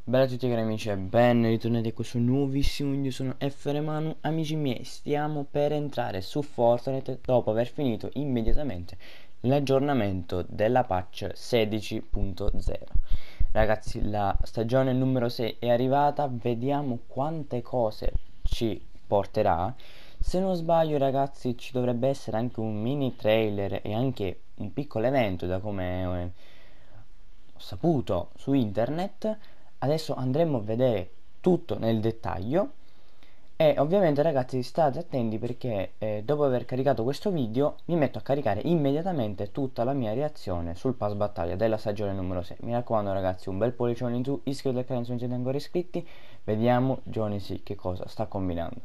Bella a tutti cari amici e ben ritornati a questo nuovissimo video. Sono Efremanu. Amici miei, stiamo per entrare su Fortnite dopo aver finito immediatamente l'aggiornamento della patch 16.0. Ragazzi, la stagione numero 6 è arrivata, vediamo quante cose ci porterà. Se non sbaglio ragazzi ci dovrebbe essere anche un mini trailer e anche un piccolo evento, da come ho saputo su internet. Adesso andremo a vedere tutto nel dettaglio e ovviamente ragazzi state attenti perché dopo aver caricato questo video mi metto a caricare immediatamente tutta la mia reazione sul pass battaglia della stagione numero 6. Mi raccomando ragazzi, un bel pollicione in su, iscrivetevi al canale se non siete ancora iscritti. Vediamo Johnny C che cosa sta combinando.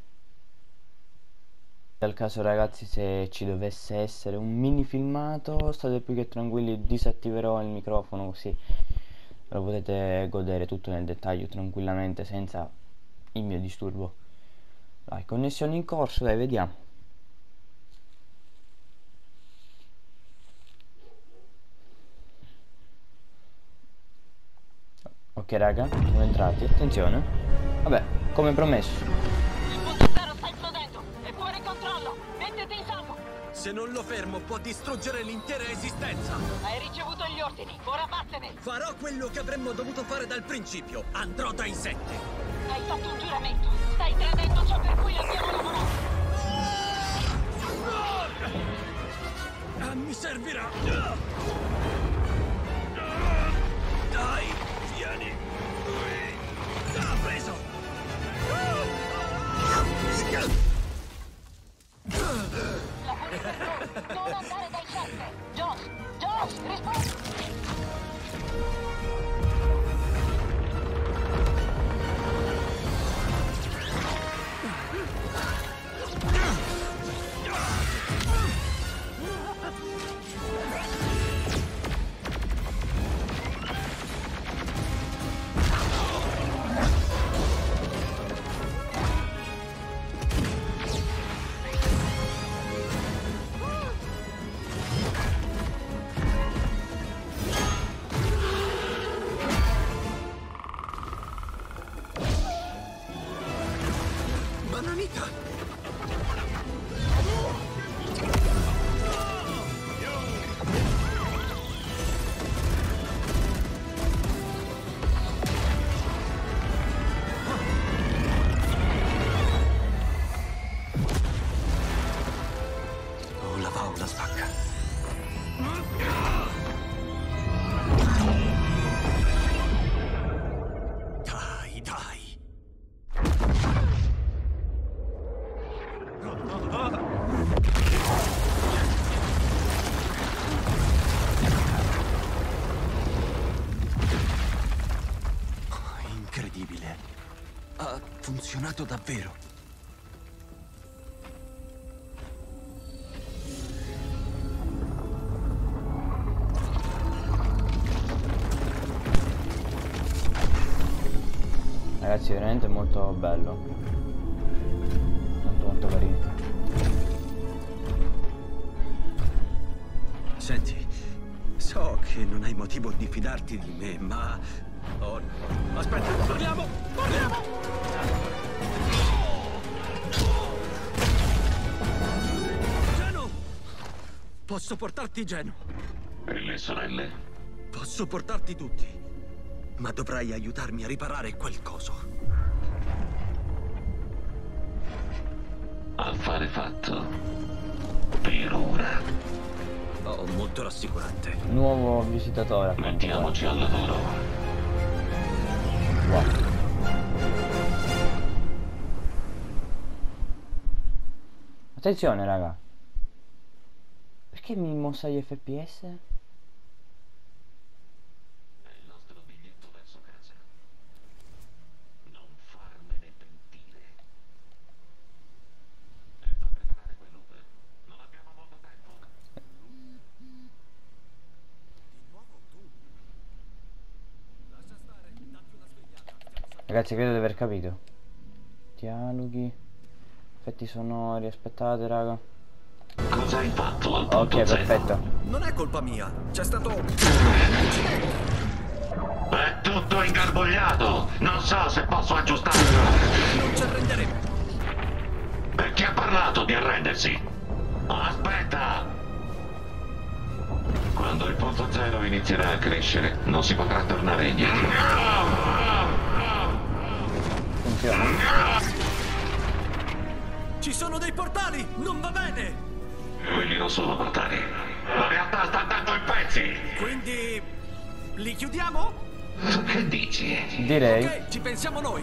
Nel caso ragazzi, se ci dovesse essere un mini filmato state più che tranquilli, disattiverò il microfono così lo potete godere tutto nel dettaglio tranquillamente senza il mio disturbo. Dai, connessione in corso, dai, vediamo. Ok raga, siamo entrati, attenzione. Vabbè, come promesso. Il punto zero sta esplodendo, è fuori controllo, mettiti in salvo. Se non lo fermo può distruggere l'intera esistenza. Hai ricevuto gli ordini, ora vattene. Farò quello che avremmo dovuto fare dal principio. Andrò dai 7. Hai fatto un giuramento, stai tradendo ciò per cui abbiamo lavorato. Mi servirà. Dai, vieni. L'ha preso. Lavori per noi, non andare dai 7. Josh, rispondi. Bananita. Oh, la paura spacca. Dai, dai. Incredibile. Ha funzionato davvero. Ragazzi, veramente molto bello, molto carino. Senti, so che non hai motivo di fidarti di me, ma... Oh no. Aspetta, parliamo! Geno! Posso portarti Geno. E le sorelle? Posso portarti tutti. Ma dovrai aiutarmi a riparare qualcosa. Affare fatto. Per ora. Oh, molto rassicurante. Nuovo visitatore. Mettiamoci al lavoro. Wow. Attenzione raga, perché mi mostra gli FPS? È il nostro biglietto verso casa. Non farmene pentire. E fa preparare quell'Uber. Non abbiamo molto tempo. Ragazzi, credo di aver capito. Dialoghi, effetti sonori, aspettate raga. Cosa hai fatto al Ok, punto zero? perfetto. Non è colpa mia. C'è stato... È tutto ingarbugliato. Non so se posso aggiustarlo. Non ci arrenderemo. E chi ha parlato di arrendersi? Aspetta! Quando il punto zero inizierà a crescere, non si potrà tornare indietro. Funziona. Ci sono dei portali! Non va bene! Quelli non sono portali. La realtà sta andando in pezzi. Quindi... li chiudiamo? Che dici? Direi. Ok, ci pensiamo noi.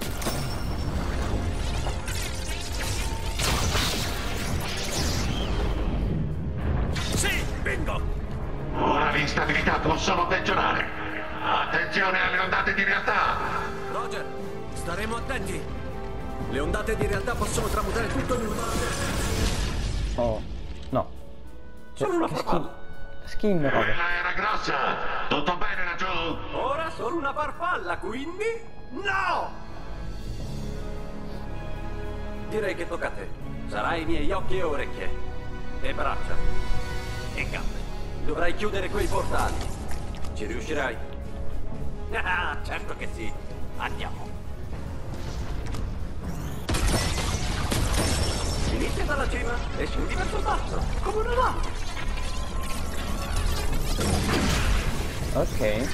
Sì, bingo! Ora l'instabilità può solo peggiorare. Attenzione alle ondate di realtà. Roger, staremo attenti. Le ondate di realtà possono tramutare tutto in un... Oh, no. Sono una farfalla. Skin, raga. Quella era grossa. Tutto bene laggiù? Ora sono una farfalla, quindi... no! Direi che tocca a te. Sarai i miei occhi e orecchie. E braccia. E gambe. Dovrai chiudere quei portali. Ci riuscirai? Ah, certo che sì. Andiamo. Inizia dalla cima e scendi verso il basso, come una lama. Ok.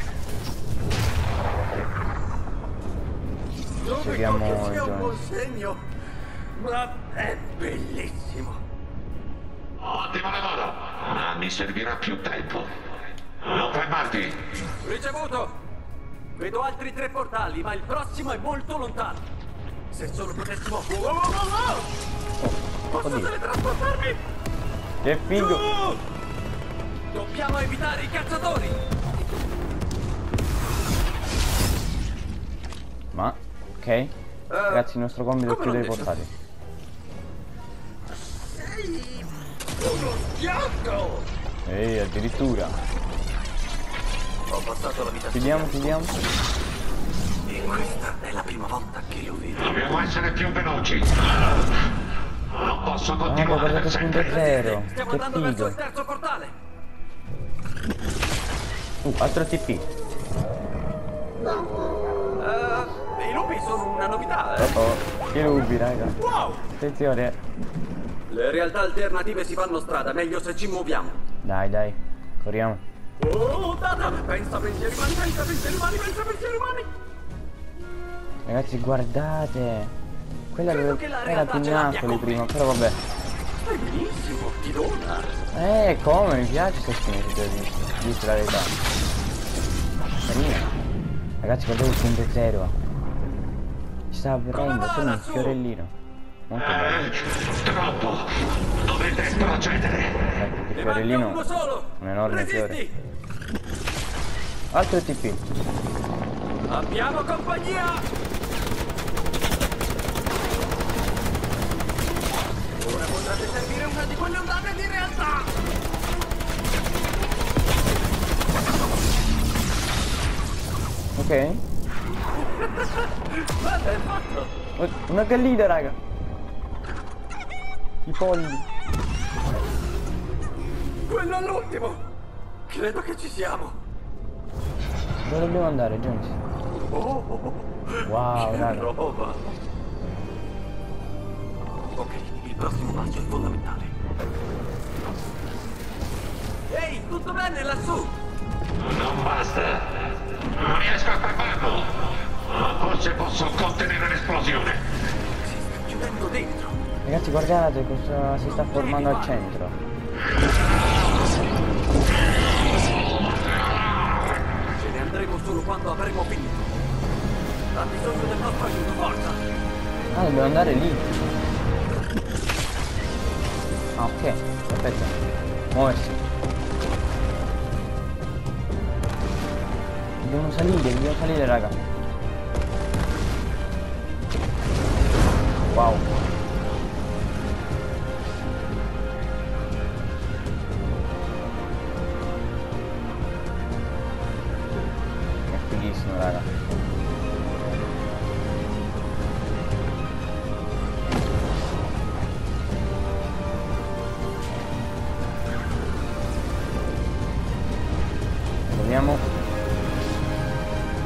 Non Seguiamo dico che sia un Jones. buon segno, ma è bellissimo. Ottimo lavoro. Ma mi servirà più tempo. Non fermarti. Ricevuto! Vedo altri 3 portali, ma il prossimo è molto lontano. Se solo potessimo... Wow, wow, wow, wow! Posso Oddio. teletrasportarmi? Che figo. Giù! Dobbiamo evitare i cacciatori! Ma, ok. Ragazzi, il nostro compito è come l'ho chiudere i detto? portali. Sei uno schiatto! Ehi, addirittura. Ho passato la vita Chiudiamo, chiudiamo. e questa è la prima volta che lo vedo. Dobbiamo essere più veloci. Non posso Ah, continuare guardate per il punto sempre. zero. Stiamo Che andando verso il figo. terzo portale! Altro TP. I lupi sono una novità, eh? Oh, che rubi, raga. Wow! Attenzione. Le realtà alternative si fanno strada, meglio se ci muoviamo. Dai, dai. Corriamo. Oh, data! Pensa pensieri umani, pensa pensieri umani, pensa pensieri umani! Ragazzi, guardate. Quella Credo dove che la era realtà più ce in l'abbia alto lì con prima, me. però vabbè. Stai benissimo, ti dona! Come mi piace questa skin, visto la verità. Carina. Ragazzi, guardate il punto zero. Ci sta avvenendo solo un lassù? fiorellino. Molto bello. Troppo. Dovete procedere. Ecco che Ne manca fiorellino. uno solo! Un enorme fiore. Resisti! Altro TP. Abbiamo compagnia! Ora potrebbe servire una di quelle ondate di realtà! Ok. Guarda, è fatto! Oh, una gallina, raga. I polli. Quello è l'ultimo! Credo che ci siamo! Dove dobbiamo andare, Jones? Wow, Che raga. roba! Ok, il prossimo passo è fondamentale. Ehi, tutto bene lassù? Non basta. Non riesco a fermarlo. Ma forse posso contenere l'esplosione. Si sta chiudendo dentro. Ragazzi, guardate cosa si sta formando al centro. Ce ne andremo solo quando avremo finito. Ha bisogno del nostro aiuto, forza! Ah, dobbiamo andare lì. Ah, ok. Aspetta. Muoversi. Dobbiamo salire, raga. Wow. È fighissimo, raga. Proviamo.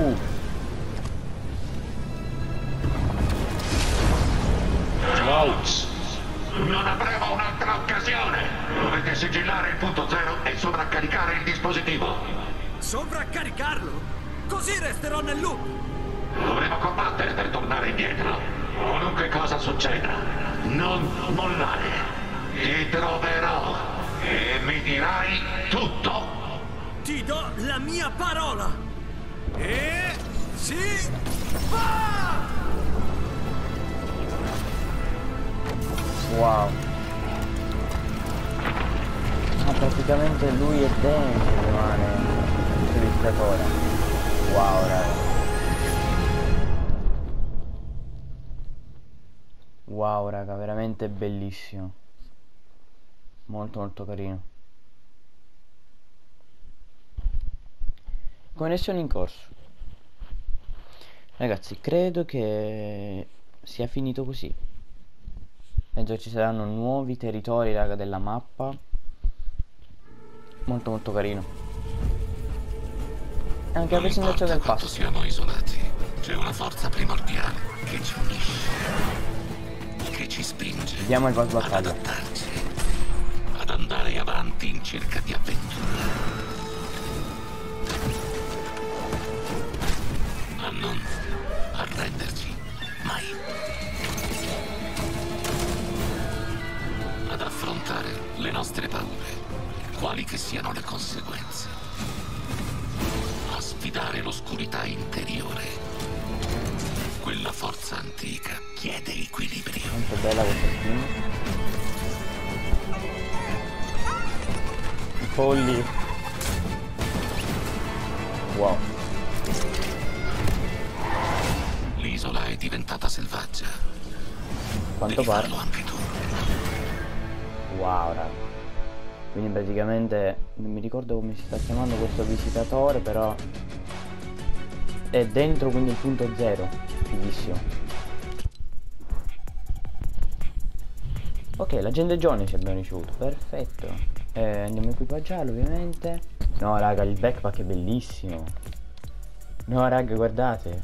Jones, non avremo un'altra occasione. Dovete sigillare il punto zero e sovraccaricare il dispositivo. Sovraccaricarlo? Così resterò nel loop. Dovremo combattere per tornare indietro. Qualunque cosa succeda, non mollare. Ti troverò e mi dirai tutto. Ti do la mia parola. E si va! Wow. Ma praticamente lui è dentro, rimane l'utilizzatore. Wow, raga. Wow, raga, veramente bellissimo. Molto molto carino. Connessione in corso. Ragazzi, credo che sia finito così. Penso ci saranno nuovi territori, raga, della mappa. Molto molto carino. Anche la presentazione del passo. Siamo isolati. C'è una forza primordiale che ci unisce, che ci spinge Vediamo il boss ad battaglia. adattarci, ad andare avanti in cerca di avventura, a non arrenderci mai, ad affrontare le nostre paure, quali che siano le conseguenze, a sfidare l'oscurità interiore. Quella forza antica chiede equilibrio. Molto bella questa skin. I polli. Wow. L'isola è diventata selvaggia. Quanto Devi pare. farlo anche tu. Wow, raga. Quindi praticamente non mi ricordo come si sta chiamando questo visitatore, però è dentro, quindi il punto zero. Fighissimo. Ok, l'agente Johnny ci abbiamo ricevuto. Perfetto. Andiamo a equipaggiarlo ovviamente. No raga, il backpack è bellissimo. No raga, guardate.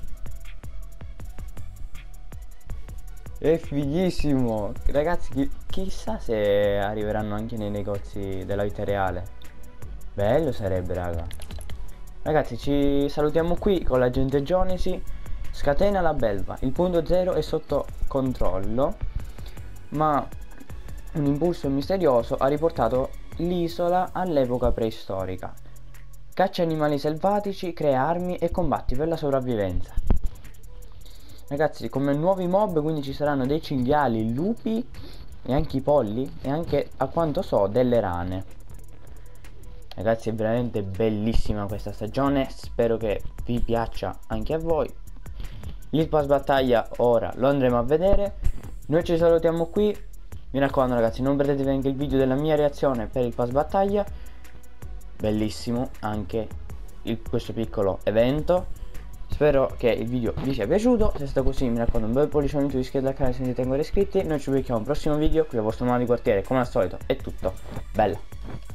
È fighissimo. Ragazzi, chissà se arriveranno anche nei negozi della vita reale. Bello sarebbe, raga. Ragazzi, ci salutiamo qui con l'agente Jonesy. Scatena la belva. Il punto zero è sotto controllo, ma un impulso misterioso ha riportato l'isola all'epoca preistorica. Caccia animali selvatici, crea armi e combatti per la sopravvivenza. Ragazzi, come nuovi mob quindi ci saranno dei cinghiali, lupi e anche i polli e anche, a quanto so, delle rane. Ragazzi, è veramente bellissima questa stagione, spero che vi piaccia anche a voi. Il pass battaglia ora lo andremo a vedere. Noi ci salutiamo qui. Mi raccomando ragazzi, non perdetevi anche il video della mia reazione per il pass battaglia. Bellissimo anche questo piccolo evento. Spero che il video vi sia piaciuto. Se è stato così mi raccomando un bel pollice in alto, iscrivetevi al canale se siete ancora iscritti. Noi ci vediamo al prossimo video qui al vostro manuale di quartiere. Come al solito è tutto. Bella.